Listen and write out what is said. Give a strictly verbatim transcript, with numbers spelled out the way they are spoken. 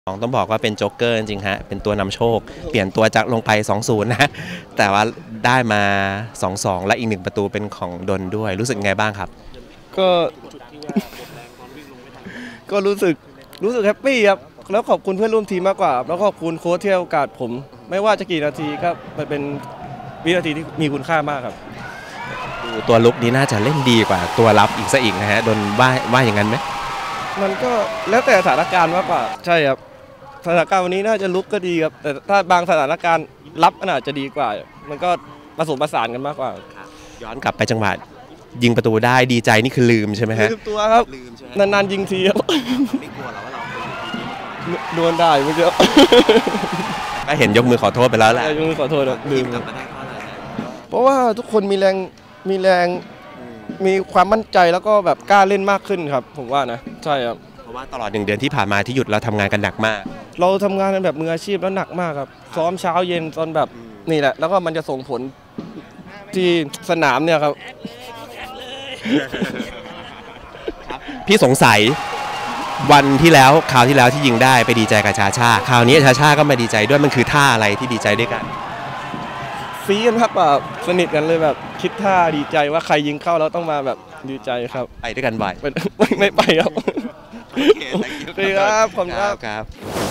ต้องบอกว่าเป็นโจ๊กเกอร์จริงๆฮะเป็นตัวนำโชคเปลี่ยนตัวจากลงไป สองศูนย์ นะแต่ว่าได้มา สองสอง และอีกหนึ่งประตูเป็นของดนด้วยรู้สึกไงบ้างครับก็ก็รู้สึกรู้สึกแฮปปี้ครับแล้วขอบคุณเพื่อนร่วมทีมมากกว่าแล้วขอบคุณโค้ชที่ให้โอกาสผมไม่ว่าจะกี่นาทีครับมันเป็นวินาทีที่มีคุณค่ามากครับตัวลุกนี้น่าจะเล่นดีกว่าตัวรับอีกซะอีกนะฮะดนว่าว่าอย่างนั้นไหมมันก็แล้วแต่สถานการณ์มากกว่าใช่ครับสถานการณ์วันนี้น่าจะลุกก็ดีครับแต่ถ้าบางสถานการณ์รับอาจจะดีกว่ามันก็ผสมผสานกันมากกว่าย้อนกลับไปจังหวะยิงประตูได้ดีใจนี่คือลืมใช่ไหมฮะลืมตัวครับนานๆยิงทีครับไม่กลัวหรอว่าเราเคยอยู่ทีนี้โดนได้เมื่อกี้ก็เห็นยกมือขอโทษไปแล้วแหละยกมือขอโทษนะลืมกลับมาได้เพราะอะไรเพราะว่าทุกคนมีแรงมีแรงมีความมั่นใจแล้วก็แบบกล้าเล่นมากขึ้นครับผมว่านะใช่ครับเพราะว่าตลอดหนึ่งเดือนที่ผ่านมาที่หยุดเราทำงานกันหนักมากเราทำงานกันแบบมืออาชีพแล้วหนักมากครับซ้อมเช้าเย็นตอนแบบนี่แหละแล้วก็มันจะส่งผลที่สนามเนี่ยครับพี่สงสัยวันที่แล้วคราวที่แล้วที่ยิงได้ไปดีใจกับชาชาคราวนี้ชาชาก็มาดีใจด้วยมันคือท่าอะไรที่ดีใจด้วยกันฟีกันครับแบบสนิทกันเลยแบบคิดท่าดีใจว่าใครยิงเข้าแล้วต้องมาแบบดีใจครับไปด้วยกันบ่อยไม่ไม่ไปครับโอเคครับขอบคุณครับ